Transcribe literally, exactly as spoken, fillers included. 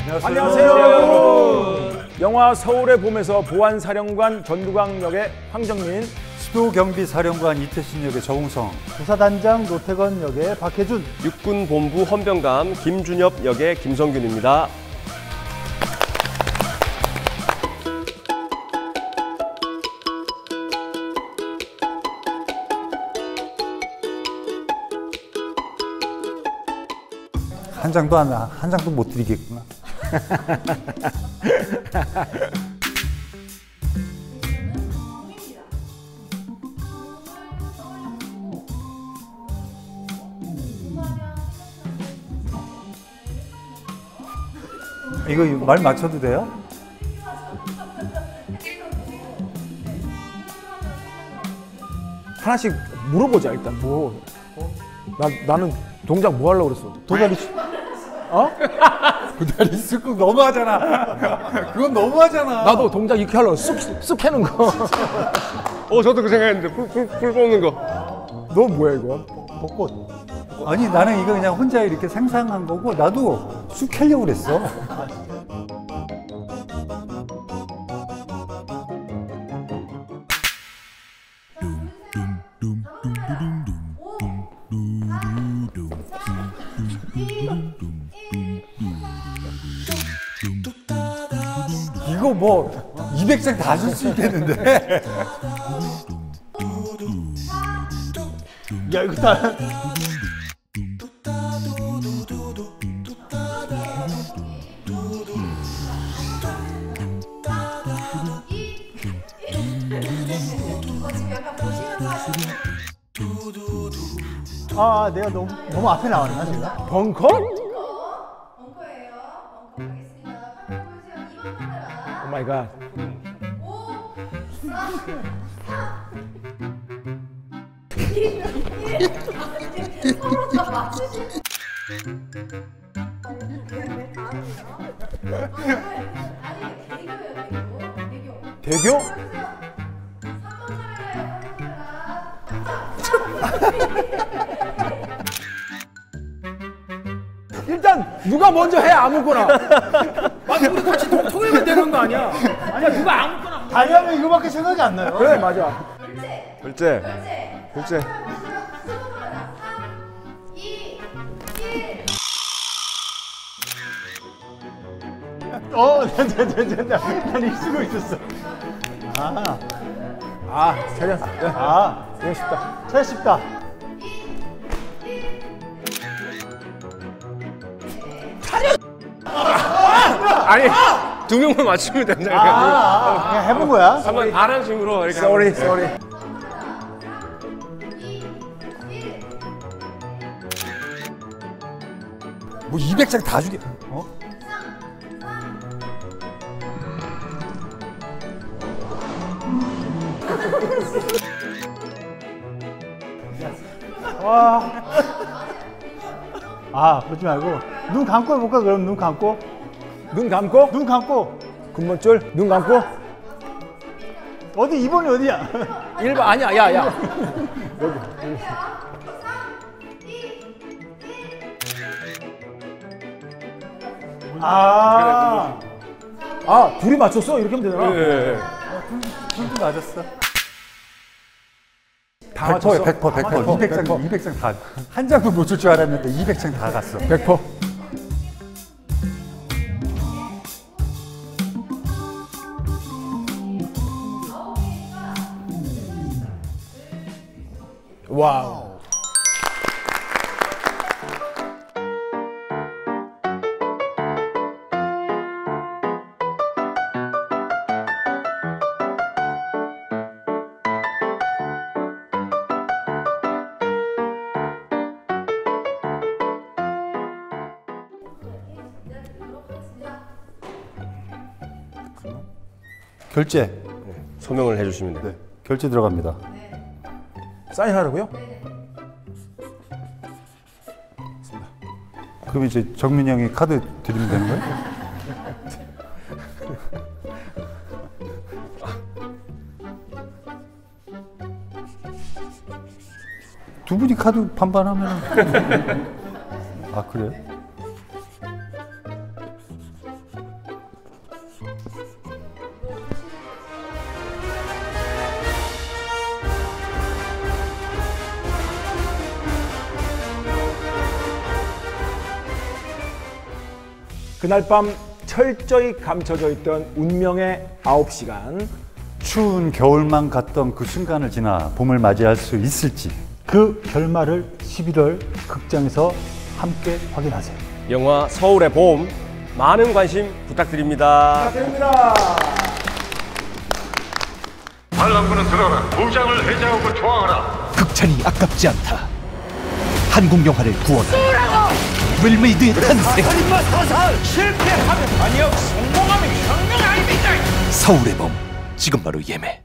안녕하세요. 안녕하세요, 여러분. 영화 서울의 봄에서 보안사령관 전두광 역의 황정민, 수도경비사령관 이태신 역의 정우성, 부사단장 노태건 역의 박혜준, 육군본부 헌병감 김준엽 역의 김성균입니다. 한 장도 안, 한 장도 못 드리겠구나. 이거 말 맞춰도 돼요? 하나씩 물어보자. 일단 뭐 나, 나는 동작 뭐 하려고 그랬어? 도다리 어? 도다리 쑥 너무하잖아. 그건 너무하잖아. 나도 동작 이렇게 하려고 쑥, 쑥 해는 거. 어, 저도 그 생각했는데 풀, 풀, 풀 뽑는 거. 너 뭐야 이거? 벚꽃. 아니 나는 이거 그냥 혼자 이렇게 상상한 거고 나도 쑥 하려고 그랬어. 이거 뭐 이백 장 다 쓸 수 있겠는데. 야 이거 다 아, 내가 너무 너무 앞에 나왔나 지금? 벙커? 벙커예요. 벙커 가겠습니다. 카메라 보세요. 이번 카메라. 오 마이 갓. 오, 사, 삼, 일. 서로 다 맞추시. 아니, 개교예요, 개교. 대교? 삼 번 카메라예요. 삼 번 카메라. 일단 누가 먼저 해 아무거나. 아니 우리 같이 통- 통일면 되는 거 아니야? 아니야 누가 아무거나. 아니 하면 이거밖에 생각이 안 나요. 그래 맞아. 결제. 결제. 결제. 삼, 이, 일. 어, 난난난난 쓰고 있었어. 아, 아 차려. 네. 아, 이거 쉽다. 잘 쉽다. 아니, 두 명만 맞추면 아, 된다니까. 아, 그냥 해본 거야. 한번 다른 식으로 이렇게. Sorry, sorry. 뭐 이백 장 다 주게. 어? 와. 아, 보지 말고 눈 감고 해볼까? 그럼 눈 감고, 눈 감고. 눈 감고. 군번줄. 눈 감고. 어디 이 번이 어디야? 일 번 아니야 야야. 아, 아 둘이 맞췄어? 이렇게 하면 되잖아. 예. 둘도 맞았어. 다 백 퍼센트 맞췄어. 백 퍼센트 백 퍼센트 이백 장 이백 장 다. 한 장도 못 줄 줄 알았는데 이백 장 다 갔어. 백 퍼센트. 와우. 결제. 서명을 해주시면 돼요. 네. 결제 들어갑니다. 사인하라고요? 그럼 이제 정민이 형이 카드 드리면 되는 거예요? 두 분이 카드 반반하면 아 그래요? 그날 밤 철저히 감춰져 있던 운명의 아홉 시간. 추운 겨울만 갔던 그 순간을 지나 봄을 맞이할 수 있을지. 그 결말을 십일월 극장에서 함께 확인하세요. 영화 서울의 봄 많은 관심 부탁드립니다. 반란군은 들어라. 무장을 해제하고 저항하라. 극찬이 아깝지 않다. 한국 영화를 구원하라. 웰메이드의 탄생. 실패하면 아니요 성공하면 혁명 아닙니까? 서울의 봄 지금 바로 예매.